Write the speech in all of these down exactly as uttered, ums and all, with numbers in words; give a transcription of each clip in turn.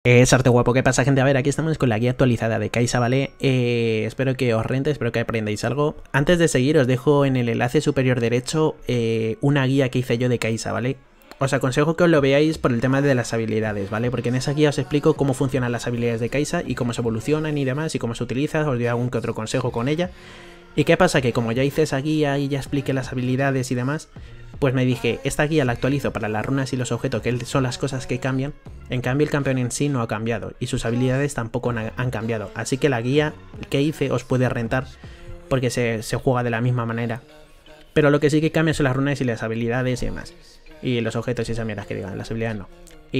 Es arte guapo, ¿qué pasa, gente? A ver, aquí estamos con la guía actualizada de Kai'Sa, ¿vale? Eh, espero que os rente, espero que aprendáis algo. Antes de seguir, os dejo en el enlace superior derecho eh, una guía que hice yo de Kai'Sa, ¿vale? Os aconsejo que os lo veáis por el tema de las habilidades, ¿vale? Porque en esa guía os explico cómo funcionan las habilidades de Kai'Sa y cómo se evolucionan y demás, y cómo se utilizan, os doy algún que otro consejo con ella. ¿Y qué pasa? Que como ya hice esa guía y ya expliqué las habilidades y demás, pues me dije, esta guía la actualizo para las runas y los objetos, que son las cosas que cambian. En cambio, el campeón en sí no ha cambiado y sus habilidades tampoco han cambiado. Así que la guía que hice os puede rentar porque se, se juega de la misma manera. Pero lo que sí que cambia son las runas y las habilidades y demás. Y los objetos y esas mierdas que digan, las habilidades no.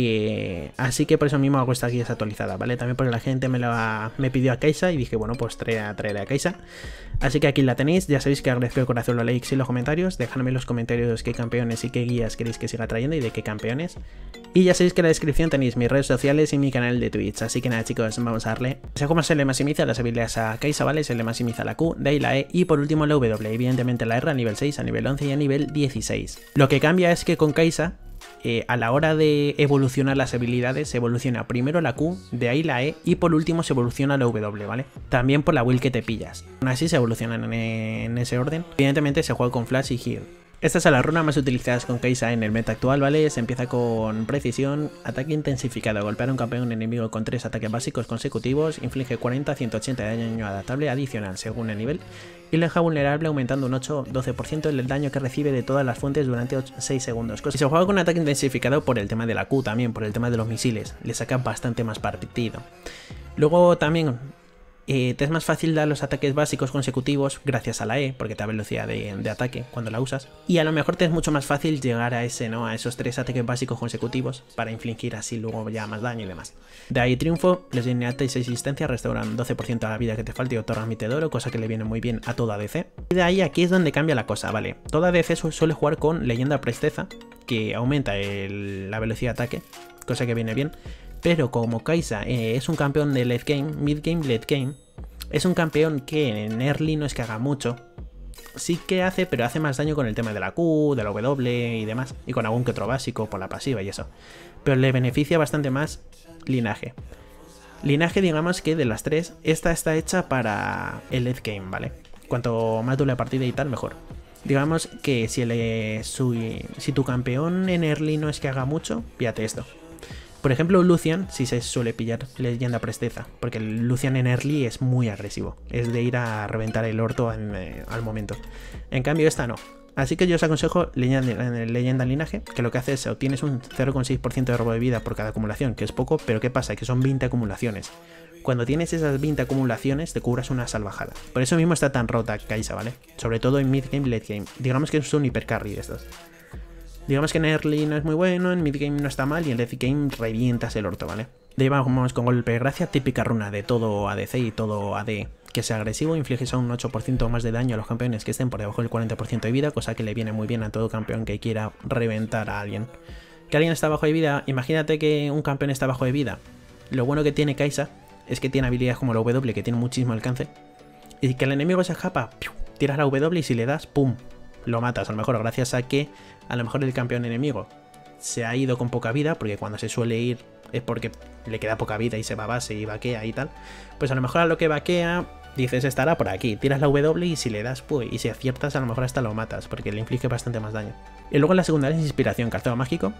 Y así que por eso mismo hago esta guía actualizada, ¿vale? También porque la gente me, la, me pidió a Kai'Sa y dije, bueno, pues traeré, traeré a Kai'Sa. Así que aquí la tenéis, ya sabéis que agradezco de corazón los likes y los comentarios. Dejadme en los comentarios qué campeones y qué guías queréis que siga trayendo y de qué campeones. Y ya sabéis que en la descripción tenéis mis redes sociales y mi canal de Twitch. Así que nada, chicos, vamos a darle. O sea, cómo se le maximiza las habilidades a Kai'Sa, ¿vale? Se le maximiza la Q, de ahí la E y por último la W. Evidentemente la R a nivel seis, a nivel once y a nivel dieciséis. Lo que cambia es que con Kai'Sa, Eh, a la hora de evolucionar las habilidades, se evoluciona primero la Q, de ahí la E y por último se evoluciona la W, ¿vale? También por la build que te pillas. Aún así se evolucionan en, en ese orden. Evidentemente se juega con Flash y Heal. Estas son las runas más utilizadas con Kai'Sa en el meta actual, ¿vale? Se empieza con precisión, ataque intensificado, golpear a un campeón enemigo con tres ataques básicos consecutivos, inflige cuarenta a ciento ochenta de daño adaptable adicional según el nivel y le deja vulnerable aumentando un ocho a doce por ciento el daño que recibe de todas las fuentes durante seis segundos. Y se juega con ataque intensificado por el tema de la Q también, por el tema de los misiles, le saca bastante más partido. Luego también Eh, te es más fácil dar los ataques básicos consecutivos gracias a la E, porque te da velocidad de, de ataque cuando la usas. Y a lo mejor te es mucho más fácil llegar a ese, ¿no? A esos tres ataques básicos consecutivos para infligir así luego ya más daño y demás. De ahí triunfo, les viene alta y seis existencia, restauran doce por ciento a la vida que te falte y otorgan mite de oro, cosa que le viene muy bien a toda A D C. Y de ahí aquí es donde cambia la cosa, ¿vale? Toda A D C su suele jugar con leyenda presteza, que aumenta el, la velocidad de ataque, cosa que viene bien. Pero como Kai'Sa eh, es un campeón de late game, mid game, late game, es un campeón que en early no es que haga mucho. Sí que hace, pero hace más daño con el tema de la Q, de la W y demás. Y con algún que otro básico por la pasiva y eso. Pero le beneficia bastante más linaje. Linaje, digamos que de las tres, esta está hecha para el late game, ¿vale? Cuanto más dure la partida y tal, mejor. Digamos que si, el, su, si tu campeón en early no es que haga mucho, píllate esto. Por ejemplo, Lucian sí se suele pillar leyenda presteza, porque el Lucian en early es muy agresivo, es de ir a reventar el orto en, eh, al momento. En cambio esta no. Así que yo os aconsejo leyenda, leyenda linaje, que lo que hace es obtienes un cero coma seis por ciento de robo de vida por cada acumulación, que es poco, pero ¿qué pasa? Que son veinte acumulaciones. Cuando tienes esas veinte acumulaciones te cubras una salvajada. Por eso mismo está tan rota Kai'Sa, ¿vale? Sobre todo en mid game, late game. Digamos que es un hipercarry de estos. Digamos que en early no es muy bueno, en mid game no está mal y en late game revientas el orto, ¿vale? De ahí vamos con golpe de gracia, típica runa de todo A D C y todo A D que sea agresivo, infliges a un ocho por ciento más de daño a los campeones que estén por debajo del cuarenta por ciento de vida, cosa que le viene muy bien a todo campeón que quiera reventar a alguien. Que alguien está bajo de vida, imagínate que un campeón está bajo de vida. Lo bueno que tiene Kai'Sa es que tiene habilidades como la W, que tiene muchísimo alcance, y que el enemigo se escapa, ¡piu! Tiras la W y si le das, ¡pum!, lo matas, a lo mejor gracias a que a lo mejor el campeón enemigo se ha ido con poca vida, porque cuando se suele ir es porque le queda poca vida y se va a base y vaquea y tal. Pues a lo mejor a lo que vaquea dices estará por aquí, tiras la W y si le das, pues, y si aciertas a lo mejor hasta lo matas, porque le inflige bastante más daño. Y luego la secundaria es inspiración, calzado mágico.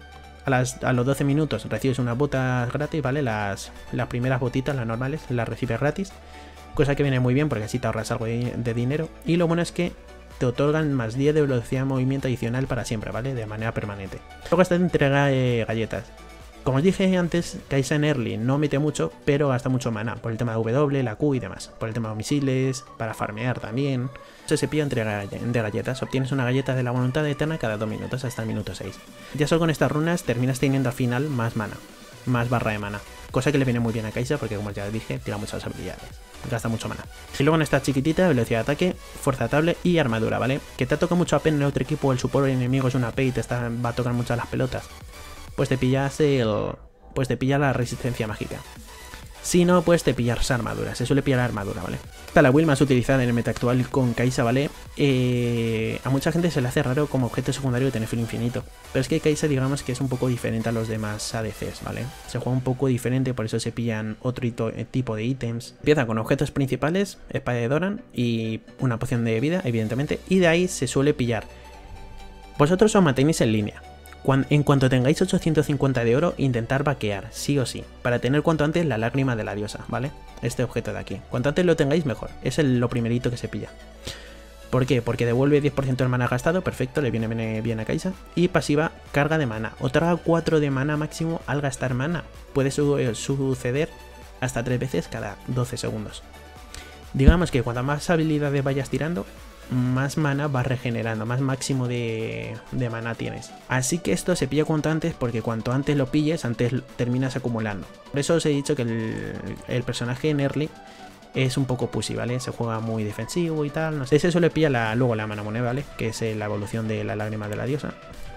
A, las, a los doce minutos recibes unas botas gratis, ¿vale? Las, las primeras botitas, las normales, las recibes gratis, cosa que viene muy bien porque así te ahorras algo de, de dinero. Y lo bueno es que te otorgan más diez de velocidad de movimiento adicional para siempre, ¿vale? De manera permanente. Luego esta entrega de galletas. Como os dije antes, Kai'Sa en early no mete mucho, pero gasta mucho mana, por el tema de W, la Q y demás. Por el tema de misiles, para farmear también. Entonces se pilla entrega de galletas. Obtienes una galleta de la voluntad eterna cada dos minutos hasta el minuto seis. Ya solo con estas runas terminas teniendo al final más mana, más barra de mana. Cosa que le viene muy bien a Kai'Sa porque, como ya dije, tira muchas habilidades. Gasta mucho mana. Y luego en esta chiquitita, velocidad de ataque, fuerza atable y armadura, ¿vale? Que te toca mucho A P en el otro equipo, el support enemigo es una A P y te está, va a tocar mucho las pelotas. Pues te pillas el. Pues te pilla la resistencia mágica. Si no, pues te pillas armadura, se suele pillar armadura, ¿vale? Esta la build más utilizada en el meta actual con Kai'Sa, ¿vale? Eh, a mucha gente se le hace raro como objeto secundario tener filo infinito, pero es que Kai'Sa digamos que es un poco diferente a los demás A D Cs, ¿vale? Se juega un poco diferente, por eso se pillan otro tipo de ítems. Empieza con objetos principales, espada de Doran y una poción de vida, evidentemente, y de ahí se suele pillar. Vosotros os mantenéis en línea. Cuando, en cuanto tengáis ochocientos cincuenta de oro, intentar vaquear, sí o sí, para tener cuanto antes la lágrima de la diosa, ¿vale? Este objeto de aquí. Cuanto antes lo tengáis, mejor. Es el, lo primerito que se pilla. ¿Por qué? Porque devuelve diez por ciento del mana gastado, perfecto, le viene, viene bien a Kai'Sa. Y pasiva, carga de mana. Otorga cuatro de mana máximo al gastar mana. Puede su suceder hasta tres veces cada doce segundos. Digamos que cuanto más habilidades vayas tirando, más mana vas regenerando, más máximo de, de mana tienes. Así que esto se pilla cuanto antes, porque cuanto antes lo pilles, antes terminas acumulando. Por eso os he dicho que el, el personaje en early es un poco pussy, ¿vale? Se juega muy defensivo y tal, no sé. Ese suele pillar la, luego la mana moneda, ¿vale? Que es la evolución de la lágrima de la diosa.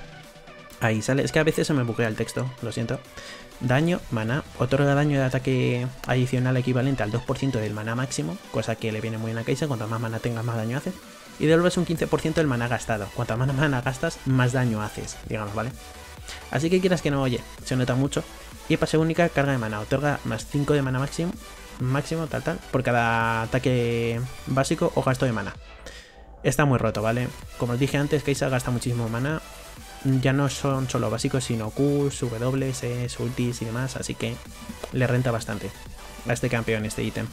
Ahí sale, es que a veces se me buguea el texto, lo siento. Daño, mana, otorga daño de ataque adicional equivalente al dos por ciento del mana máximo, cosa que le viene muy bien a Kai'Sa, cuanto más mana tengas más daño haces. Y devuelves un quince por ciento del mana gastado, cuanto más mana gastas más daño haces, digamos, ¿vale? Así que quieras que no, oye, se nota mucho. Y pase única, carga de mana, otorga más cinco de mana máximo, máximo, tal tal, por cada ataque básico o gasto de mana. Está muy roto, ¿vale? Como os dije antes, Kai'Sa gasta muchísimo mana. Ya no son solo básicos, sino Qs, W, E, ultis y demás, así que le renta bastante a este campeón este ítem.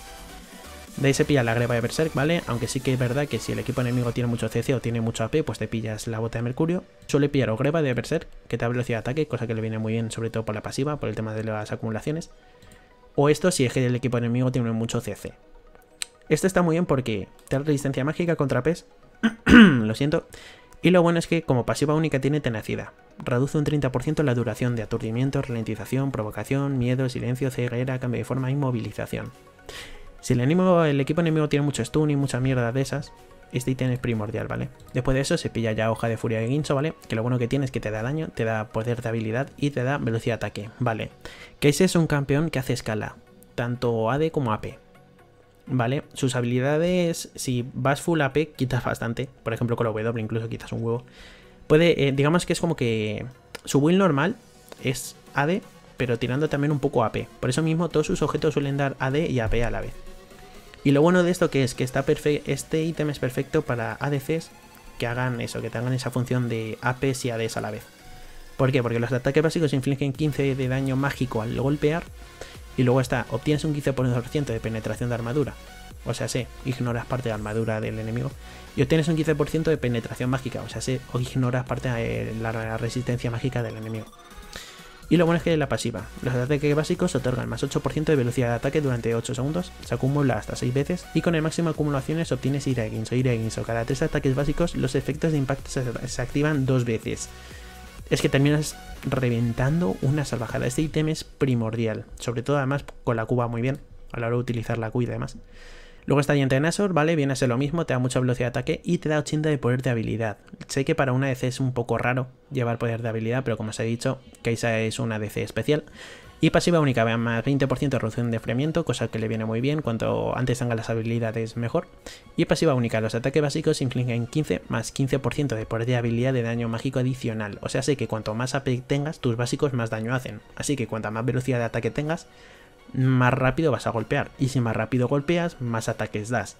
De ahí se pilla la greba de Berserk, ¿vale? Aunque sí que es verdad que si el equipo enemigo tiene mucho C C o tiene mucho A P, pues te pillas la bota de Mercurio. Suele pillar o greba de Berserk, que te da velocidad de ataque, cosa que le viene muy bien, sobre todo por la pasiva, por el tema de las acumulaciones. O esto si es que el equipo enemigo tiene mucho C C. Esto está muy bien porque te da resistencia mágica contra P E S. Lo siento. Y lo bueno es que como pasiva única tiene tenacidad. Reduce un treinta por ciento la duración de aturdimiento, ralentización, provocación, miedo, silencio, ceguera, cambio de forma y movilización. Si el, enemigo, el equipo enemigo tiene mucho stun y mucha mierda de esas, este ítem es primordial, ¿vale? Después de eso se pilla ya hoja de furia de Guincho, ¿vale? Que lo bueno que tiene es que te da daño, te da poder de habilidad y te da velocidad de ataque, ¿vale? Kai'Sa es un campeón que hace escala, tanto A D como A P. ¿Vale? Sus habilidades, si vas full A P, quitas bastante. Por ejemplo, con la W incluso quitas un huevo. Puede, eh, digamos que es como que su build normal es A D, pero tirando también un poco A P. Por eso mismo todos sus objetos suelen dar A D y A P a la vez. Y lo bueno de esto que es que está este ítem es perfecto para A D Cs que hagan eso, que tengan esa función de A Ps y A Ds a la vez. ¿Por qué? Porque los ataques básicos infligen quince de daño mágico al golpear. Y luego está, obtienes un quince por ciento de penetración de armadura. O sea, sí, ignoras parte de la armadura del enemigo. Y obtienes un quince por ciento de penetración mágica. O sea, sí, o ignoras parte de la resistencia mágica del enemigo. Y lo bueno es que la pasiva. Los ataques básicos otorgan más ocho por ciento de velocidad de ataque durante ocho segundos. Se acumula hasta seis veces. Y con el máximo de acumulaciones obtienes ira de Guincho, ira de Guincho. Cada tres ataques básicos los efectos de impacto se, se activan dos veces. Es que terminas reventando una salvajada. Este ítem es primordial. Sobre todo además con la Q va muy bien. A la hora de utilizar la Q y demás. Luego está Diente de Nashor, ¿vale? Viene a ser lo mismo. Te da mucha velocidad de ataque y te da ochenta de poder de habilidad. Sé que para una A D C es un poco raro llevar poder de habilidad. Pero como os he dicho, Kai'Sa es una A D C especial. Y pasiva única, vean, más veinte por ciento de reducción de enfriamiento, cosa que le viene muy bien, cuanto antes tengan las habilidades mejor. Y pasiva única, los ataques básicos infligen quince más quince por ciento de poder de habilidad de daño mágico adicional. O sea, sé que cuanto más A P tengas, tus básicos más daño hacen. Así que cuanta más velocidad de ataque tengas, más rápido vas a golpear. Y si más rápido golpeas, más ataques das.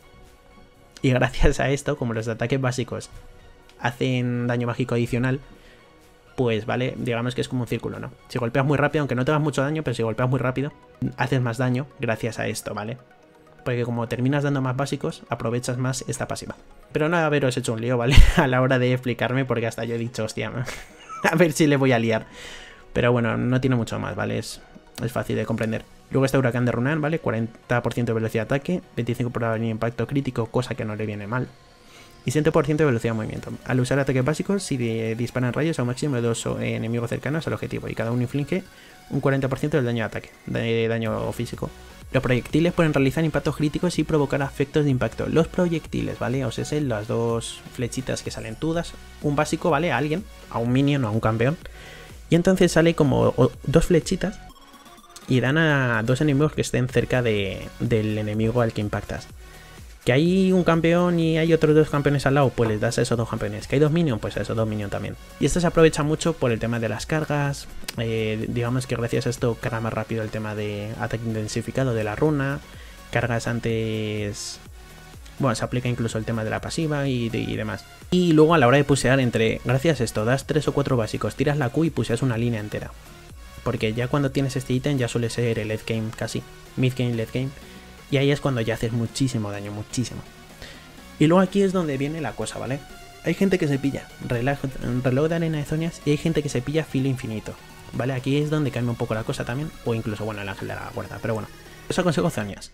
Y gracias a esto, como los ataques básicos hacen daño mágico adicional, pues vale, digamos que es como un círculo, ¿no? Si golpeas muy rápido, aunque no te hagas mucho daño, pero si golpeas muy rápido, haces más daño gracias a esto, ¿vale? Porque como terminas dando más básicos, aprovechas más esta pasiva. Pero no haberos hecho un lío, ¿vale? A la hora de explicarme, porque hasta yo he dicho, hostia, a ver si le voy a liar. Pero bueno, no tiene mucho más, ¿vale? Es, es fácil de comprender. Luego está Huracán de Runaan, ¿vale? cuarenta por ciento de velocidad de ataque, veinticinco por ciento de impacto crítico, cosa que no le viene mal. Y ciento por ciento de velocidad de movimiento. Al usar ataques básicos, si disparan rayos a un máximo de dos enemigos cercanos al objetivo. Y cada uno inflige un cuarenta por ciento del daño de ataque, de daño físico. Los proyectiles pueden realizar impactos críticos y provocar efectos de impacto. Los proyectiles, ¿vale? O sea, es las dos flechitas que salen todas. Un básico, ¿vale? A alguien, a un minion o a un campeón. Y entonces sale como dos flechitas. y dan a dos enemigos que estén cerca de, del enemigo al que impactas. Que hay un campeón y hay otros dos campeones al lado, pues les das a esos dos campeones. Que hay dos minions, pues a esos dos minions también. Y esto se aprovecha mucho por el tema de las cargas. Eh, digamos que gracias a esto carga más rápido el tema de ataque intensificado de la runa. Cargas antes... Bueno, se aplica incluso el tema de la pasiva y, de, y demás. Y luego a la hora de pusear entre... Gracias a esto, das tres o cuatro básicos, tiras la Q y puseas una línea entera. Porque ya cuando tienes este ítem ya suele ser el late game casi. Mid game, late game. Y ahí es cuando ya haces muchísimo daño, muchísimo. Y luego aquí es donde viene la cosa, ¿vale? Hay gente que se pilla reloj, reloj de arena de zonias y hay gente que se pilla filo infinito, ¿vale? Aquí es donde cambia un poco la cosa también. O incluso, bueno, el ángel de la guarda. Pero bueno, os aconsejo zonias.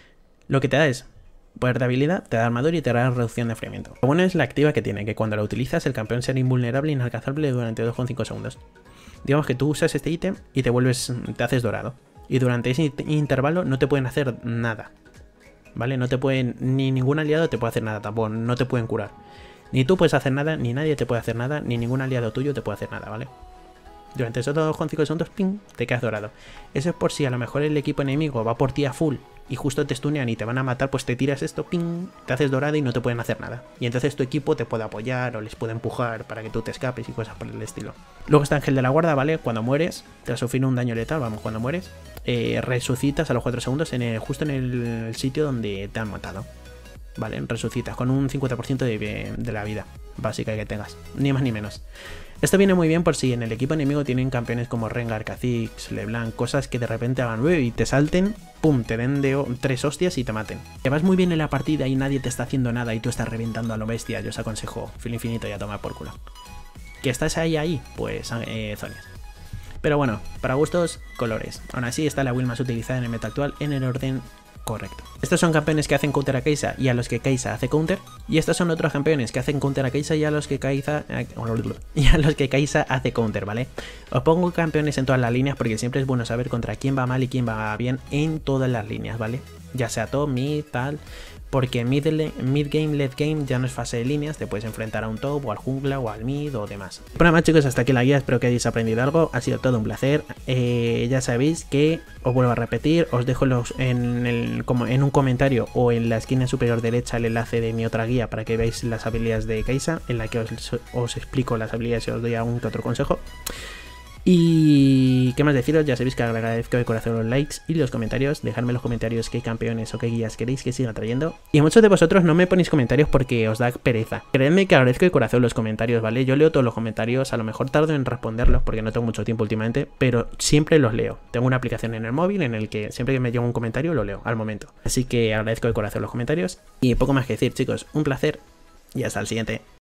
Lo que te da es poder de habilidad, te da armadura y te da reducción de enfriamiento. Lo bueno es la activa que tiene, que cuando la utilizas el campeón será invulnerable e inalcanzable durante dos coma cinco segundos. Digamos que tú usas este ítem y te vuelves, te haces dorado. Y durante ese intervalo no te pueden hacer nada, ¿vale? No te pueden, ni ningún aliado te puede hacer nada tampoco, no te pueden curar. Ni tú puedes hacer nada, ni nadie te puede hacer nada, ni ningún aliado tuyo te puede hacer nada, ¿vale? Durante esos dos coma cinco segundos, ping, te quedas dorado. Eso es por si a lo mejor el equipo enemigo va por ti a full y justo te stunean y te van a matar, pues te tiras esto, ping, te haces dorado y no te pueden hacer nada. Y entonces tu equipo te puede apoyar o les puede empujar para que tú te escapes y cosas por el estilo. Luego está Ángel de la Guarda, ¿vale? Cuando mueres, tras sufrir un daño letal, vamos, cuando mueres, eh, resucitas a los cuatro segundos en el, justo en el sitio donde te han matado. Vale, resucitas con un cincuenta por ciento de, de la vida básica que tengas, ni más ni menos. Esto viene muy bien por si en el equipo enemigo tienen campeones como Rengar, Kha'Zix, LeBlanc, cosas que de repente hagan y te salten, pum, te den de tres hostias y te maten. Te vas muy bien en la partida y nadie te está haciendo nada y tú estás reventando a lo bestia, yo os aconsejo filo infinito y a tomar por culo. Que estás ahí, ahí, pues eh, zonias. Pero bueno, para gustos, colores. Aún así está la build más utilizada en el meta actual en el orden correcto. Estos son campeones que hacen counter a Kai'Sa y a los que Kai'Sa hace counter. Y estos son otros campeones que hacen counter a Kai'Sa y a los que Kai'Sa y a los que Kai'Sa hace counter, ¿vale? Os pongo campeones en todas las líneas porque siempre es bueno saber contra quién va mal y quién va bien en todas las líneas, ¿vale? Ya sea top, mid, tal. Porque mid, mid game, late game ya no es fase de líneas, te puedes enfrentar a un top o al jungla o al mid o demás. Bueno más chicos, hasta aquí la guía, espero que hayáis aprendido algo, ha sido todo un placer. Eh, ya sabéis que, os vuelvo a repetir, os dejo los, en, el, como en un comentario o en la esquina superior derecha el enlace de mi otra guía para que veáis las habilidades de Kai'Sa, en la que os, os explico las habilidades y os doy algún que otro consejo. Y qué más deciros, ya sabéis que agradezco de corazón los likes y los comentarios, dejadme en los comentarios qué campeones o qué guías queréis que siga trayendo. Y muchos de vosotros no me ponéis comentarios porque os da pereza. Creedme que agradezco de corazón los comentarios, ¿vale? Yo leo todos los comentarios, a lo mejor tardo en responderlos porque no tengo mucho tiempo últimamente, pero siempre los leo. Tengo una aplicación en el móvil en el que siempre que me llega un comentario lo leo al momento. Así que agradezco de corazón los comentarios y poco más que decir, chicos, un placer y hasta el siguiente.